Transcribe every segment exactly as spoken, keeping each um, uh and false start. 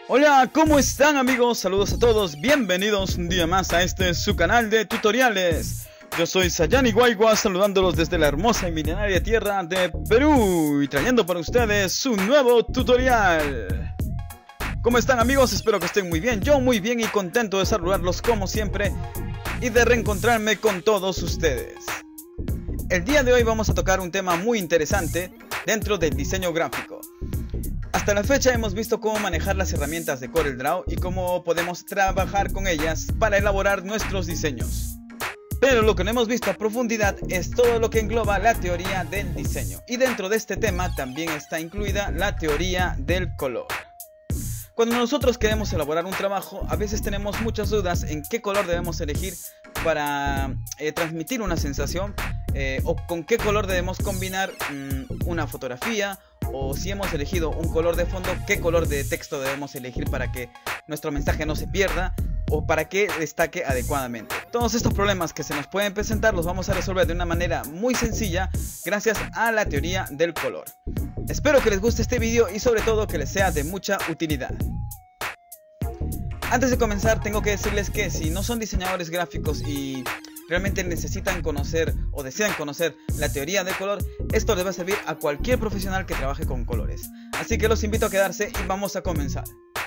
Hola, ¿cómo están amigos? Saludos a todos, bienvenidos un día más a este su canal de tutoriales. Yo soy Sayani Guaigua, saludándolos desde la hermosa y milenaria tierra de Perú y trayendo para ustedes un nuevo tutorial. ¿Cómo están amigos? Espero que estén muy bien, yo muy bien y contento de saludarlos como siempre y de reencontrarme con todos ustedes. El día de hoy vamos a tocar un tema muy interesante dentro del diseño gráfico. Hasta la fecha hemos visto cómo manejar las herramientas de CorelDRAW y cómo podemos trabajar con ellas para elaborar nuestros diseños. Pero lo que no hemos visto a profundidad es todo lo que engloba la teoría del diseño. Y dentro de este tema también está incluida la teoría del color. Cuando nosotros queremos elaborar un trabajo, a veces tenemos muchas dudas en qué color debemos elegir para eh, transmitir una sensación eh, o con qué color debemos combinar mmm, una fotografía, o si hemos elegido un color de fondo, qué color de texto debemos elegir para que nuestro mensaje no se pierda o para que destaque adecuadamente. Todos estos problemas que se nos pueden presentar los vamos a resolver de una manera muy sencilla gracias a la teoría del color. Espero que les guste este video y sobre todo que les sea de mucha utilidad. Antes de comenzar tengo que decirles que si no son diseñadores gráficos y realmente necesitan conocer o desean conocer la teoría del color, esto les va a servir a cualquier profesional que trabaje con colores. Así que los invito a quedarse y vamos a comenzar.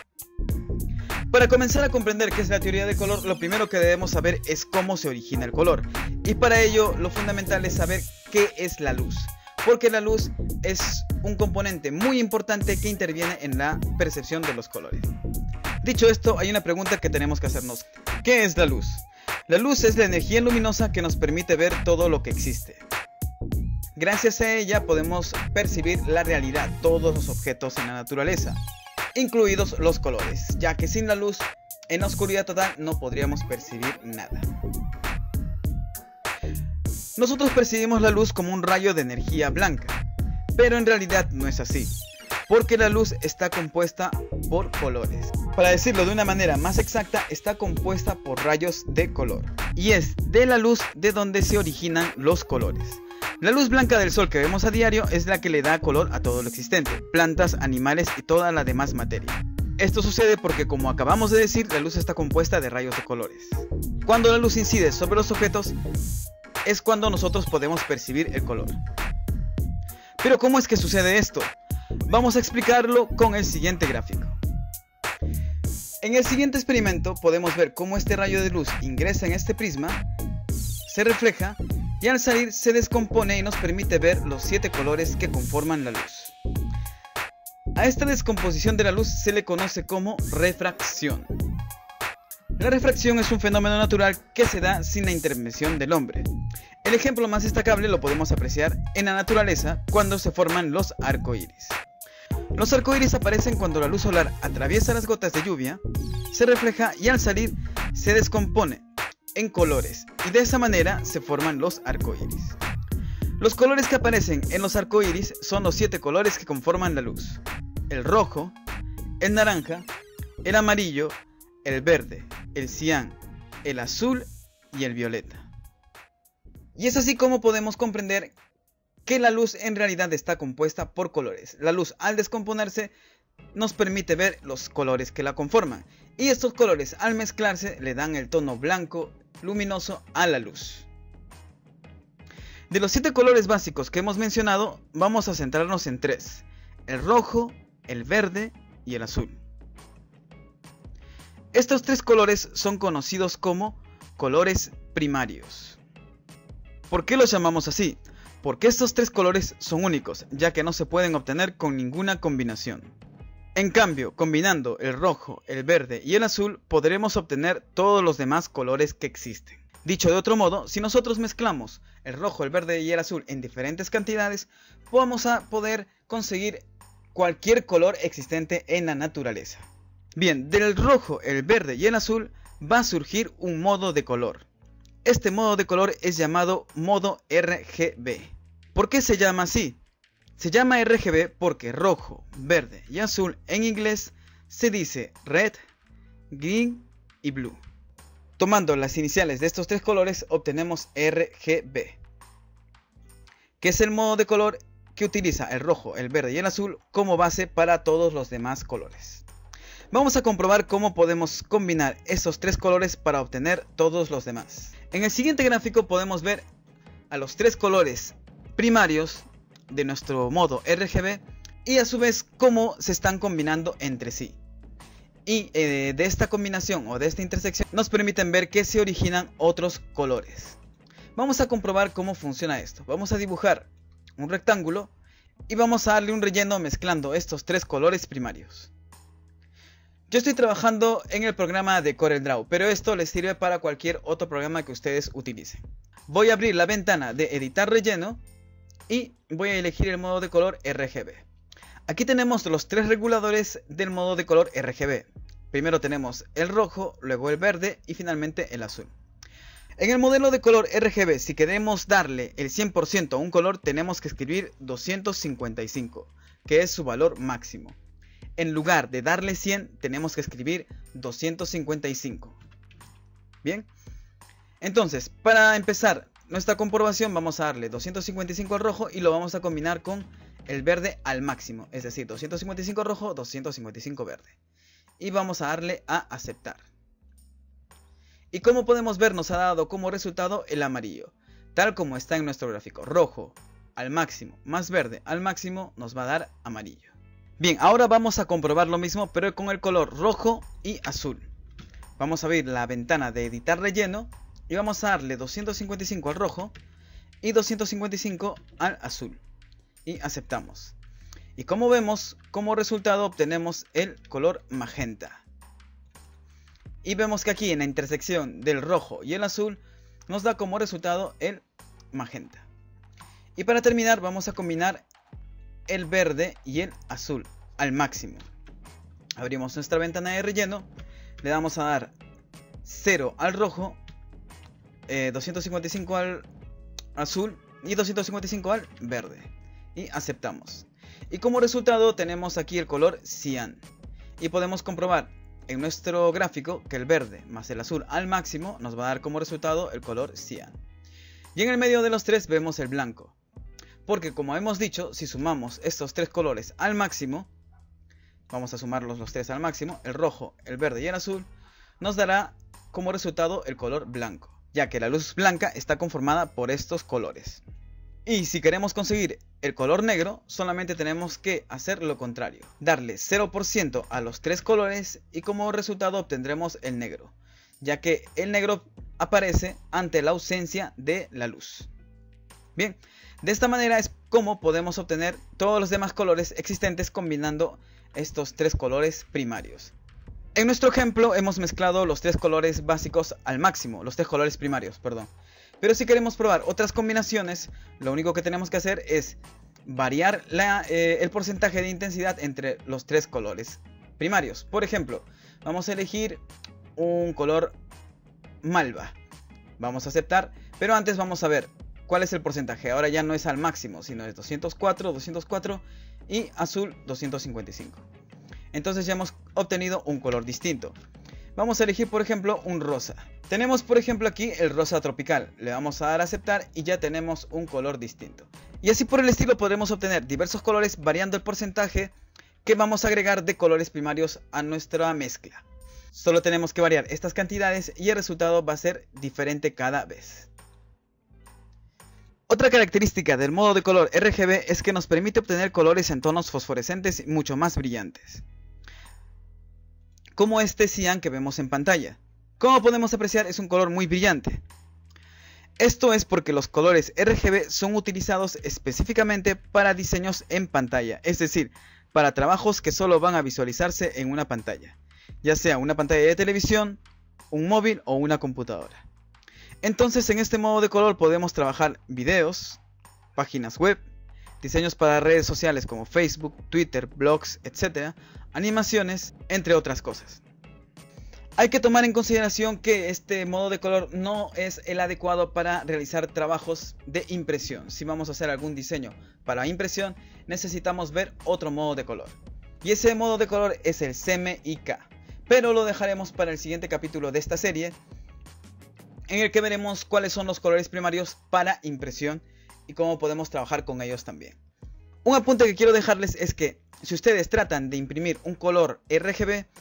Para comenzar a comprender qué es la teoría del color, lo primero que debemos saber es cómo se origina el color. Y para ello lo fundamental es saber qué es la luz, porque la luz es un componente muy importante que interviene en la percepción de los colores. Dicho esto, hay una pregunta que tenemos que hacernos. ¿Qué es la luz? La luz es la energía luminosa que nos permite ver todo lo que existe. Gracias a ella podemos percibir la realidad, todos los objetos en la naturaleza, incluidos los colores, ya que sin la luz, en la oscuridad total, no podríamos percibir nada. Nosotros percibimos la luz como un rayo de energía blanca, pero en realidad no es así, porque la luz está compuesta por colores. Para decirlo de una manera más exacta, está compuesta por rayos de color. Y es de la luz de donde se originan los colores. La luz blanca del sol que vemos a diario es la que le da color a todo lo existente, plantas, animales y toda la demás materia. Esto sucede porque, como acabamos de decir, la luz está compuesta de rayos de colores. Cuando la luz incide sobre los objetos, es cuando nosotros podemos percibir el color. Pero ¿cómo es que sucede esto? Vamos a explicarlo con el siguiente gráfico. En el siguiente experimento podemos ver cómo este rayo de luz ingresa en este prisma, se refleja y al salir se descompone y nos permite ver los siete colores que conforman la luz. A esta descomposición de la luz se le conoce como refracción. La refracción es un fenómeno natural que se da sin la intervención del hombre. El ejemplo más destacable lo podemos apreciar en la naturaleza cuando se forman los arcoíris. Los arcoíris aparecen cuando la luz solar atraviesa las gotas de lluvia, se refleja y al salir se descompone en colores y de esa manera se forman los arcoíris. Los colores que aparecen en los arcoíris son los siete colores que conforman la luz: el rojo, el naranja, el amarillo, el verde, el cian, el azul y el violeta. Y es así como podemos comprender que la luz en realidad está compuesta por colores. La luz, al descomponerse, nos permite ver los colores que la conforman, y estos colores al mezclarse le dan el tono blanco luminoso a la luz. De los siete colores básicos que hemos mencionado, vamos a centrarnos en tres: el rojo, el verde y el azul. Estos tres colores son conocidos como colores primarios. ¿Por qué los llamamos así? Porque estos tres colores son únicos, ya que no se pueden obtener con ninguna combinación. En cambio, combinando el rojo, el verde y el azul, podremos obtener todos los demás colores que existen. Dicho de otro modo, si nosotros mezclamos el rojo, el verde y el azul en diferentes cantidades, vamos a poder conseguir cualquier color existente en la naturaleza. Bien, del rojo, el verde y el azul va a surgir un modo de color. Este modo de color es llamado modo R G B. ¿Por qué se llama así? Se llama R G B porque rojo, verde y azul en inglés se dice red, green y blue. Tomando las iniciales de estos tres colores obtenemos R G B, que es el modo de color que utiliza el rojo, el verde y el azul como base para todos los demás colores. Vamos a comprobar cómo podemos combinar esos tres colores para obtener todos los demás. En el siguiente gráfico podemos ver a los tres colores primarios de nuestro modo R G B y a su vez cómo se están combinando entre sí. Y eh, de esta combinación o de esta intersección nos permiten ver que se originan otros colores. Vamos a comprobar cómo funciona esto. Vamos a dibujar un rectángulo y vamos a darle un relleno mezclando estos tres colores primarios. Yo estoy trabajando en el programa de CorelDRAW, pero esto les sirve para cualquier otro programa que ustedes utilicen. Voy a abrir la ventana de editar relleno y voy a elegir el modo de color R G B. Aquí tenemos los tres reguladores del modo de color R G B. Primero tenemos el rojo, luego el verde y finalmente el azul. En el modelo de color R G B, si queremos darle el cien por ciento a un color, tenemos que escribir doscientos cincuenta y cinco, que es su valor máximo. En lugar de darle cien, tenemos que escribir doscientos cincuenta y cinco. Bien, entonces, para empezar nuestra comprobación, vamos a darle doscientos cincuenta y cinco al rojo y lo vamos a combinar con el verde al máximo. Es decir, doscientos cincuenta y cinco rojo, doscientos cincuenta y cinco verde. Y vamos a darle a aceptar. Y como podemos ver, nos ha dado como resultado el amarillo, tal como está en nuestro gráfico. Rojo al máximo más verde al máximo nos va a dar amarillo. Bien, ahora vamos a comprobar lo mismo, pero con el color rojo y azul. Vamos a abrir la ventana de editar relleno y vamos a darle doscientos cincuenta y cinco al rojo y doscientos cincuenta y cinco al azul. Y aceptamos. Y como vemos, como resultado obtenemos el color magenta. Y vemos que aquí en la intersección del rojo y el azul nos da como resultado el magenta. Y para terminar vamos a combinar el verde y el azul al máximo. Abrimos nuestra ventana de relleno, le damos a dar cero al rojo, eh, doscientos cincuenta y cinco al azul y doscientos cincuenta y cinco al verde. Y aceptamos. Y como resultado tenemos aquí el color cian. Y podemos comprobar en nuestro gráfico que el verde más el azul al máximo nos va a dar como resultado el color cian. Y en el medio de los tres vemos el blanco. Porque como hemos dicho, si sumamos estos tres colores al máximo, vamos a sumarlos los tres al máximo, el rojo, el verde y el azul, nos dará como resultado el color blanco, ya que la luz blanca está conformada por estos colores. Y si queremos conseguir el color negro, solamente tenemos que hacer lo contrario, darle cero por ciento a los tres colores y como resultado obtendremos el negro, ya que el negro aparece ante la ausencia de la luz. Bien, de esta manera es como podemos obtener todos los demás colores existentes combinando estos tres colores primarios. En nuestro ejemplo hemos mezclado los tres colores básicos al máximo, los tres colores primarios, perdón. Pero si queremos probar otras combinaciones, lo único que tenemos que hacer es variar la, eh, el porcentaje de intensidad entre los tres colores primarios. Por ejemplo, vamos a elegir un color malva. Vamos a aceptar, pero antes vamos a ver cuál es el porcentaje. Ahora ya no es al máximo, sino es doscientos cuatro, doscientos cuatro y azul doscientos cincuenta y cinco. Entonces ya hemos obtenido un color distinto. Vamos a elegir por ejemplo un rosa. Tenemos por ejemplo aquí el rosa tropical. Le vamos a dar a aceptar y ya tenemos un color distinto. Y así por el estilo podremos obtener diversos colores variando el porcentaje que vamos a agregar de colores primarios a nuestra mezcla. Solo tenemos que variar estas cantidades y el resultado va a ser diferente cada vez. Otra característica del modo de color R G B es que nos permite obtener colores en tonos fosforescentes mucho más brillantes, como este cian que vemos en pantalla. Como podemos apreciar, es un color muy brillante. Esto es porque los colores R G B son utilizados específicamente para diseños en pantalla, es decir, para trabajos que solo van a visualizarse en una pantalla, ya sea una pantalla de televisión, un móvil o una computadora. Entonces en este modo de color podemos trabajar videos, páginas web, diseños para redes sociales como Facebook, Twitter, blogs, etcétera, animaciones, entre otras cosas. Hay que tomar en consideración que este modo de color no es el adecuado para realizar trabajos de impresión. Si vamos a hacer algún diseño para impresión, necesitamos ver otro modo de color. Y ese modo de color es el C M Y K. Pero lo dejaremos para el siguiente capítulo de esta serie, en el que veremos cuáles son los colores primarios para impresión y cómo podemos trabajar con ellos también. Un apunte que quiero dejarles es que si ustedes tratan de imprimir un color R G B,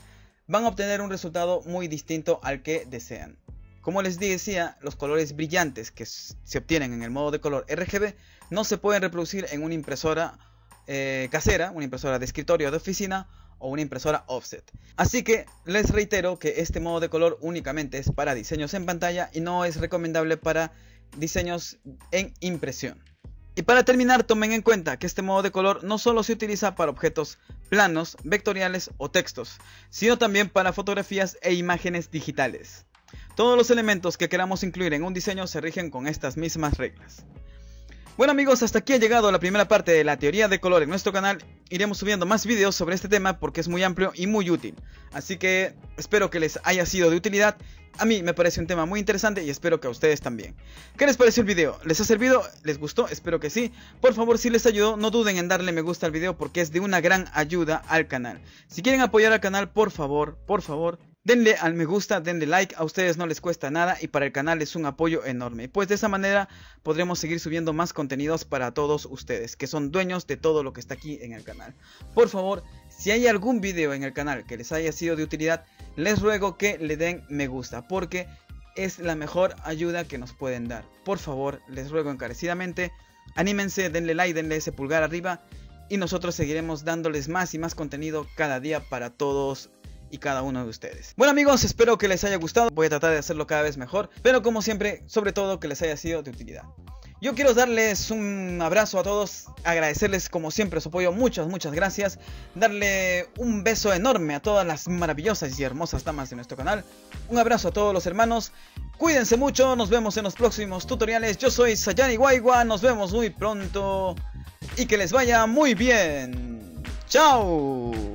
van a obtener un resultado muy distinto al que desean. Como les decía, los colores brillantes que se obtienen en el modo de color R G B no se pueden reproducir en una impresora eh, casera, una impresora de escritorio o de oficina o una impresora offset. Así que les reitero que este modo de color únicamente es para diseños en pantalla y no es recomendable para diseños en impresión. Y para terminar, tomen en cuenta que este modo de color no solo se utiliza para objetos planos, vectoriales o textos, sino también para fotografías e imágenes digitales. Todos los elementos que queramos incluir en un diseño se rigen con estas mismas reglas. Bueno amigos, hasta aquí ha llegado la primera parte de la teoría de color en nuestro canal. Iremos subiendo más vídeos sobre este tema porque es muy amplio y muy útil. Así que espero que les haya sido de utilidad. A mí me parece un tema muy interesante y espero que a ustedes también. ¿Qué les pareció el video? ¿Les ha servido? ¿Les gustó? Espero que sí. Por favor, si les ayudó, no duden en darle me gusta al video porque es de una gran ayuda al canal. Si quieren apoyar al canal, por favor, por favor, denle al me gusta, denle like, a ustedes no les cuesta nada y para el canal es un apoyo enorme. Pues de esa manera podremos seguir subiendo más contenidos para todos ustedes, que son dueños de todo lo que está aquí en el canal. Por favor, si hay algún video en el canal que les haya sido de utilidad, les ruego que le den me gusta, porque es la mejor ayuda que nos pueden dar. Por favor, les ruego encarecidamente, anímense, denle like, denle ese pulgar arriba y nosotros seguiremos dándoles más y más contenido cada día para todos y cada uno de ustedes. Bueno amigos, espero que les haya gustado. Voy a tratar de hacerlo cada vez mejor, pero como siempre, sobre todo que les haya sido de utilidad. Yo quiero darles un abrazo a todos, agradecerles como siempre su apoyo, muchas, muchas gracias. Darle un beso enorme a todas las maravillosas y hermosas damas de nuestro canal. Un abrazo a todos los hermanos. Cuídense mucho, nos vemos en los próximos tutoriales. Yo soy Sayani Guaigua, nos vemos muy pronto y que les vaya muy bien. ¡Chao!